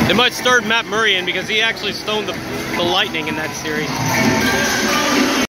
They might start Matt Murray in because he actually stoned the Lightning in that series.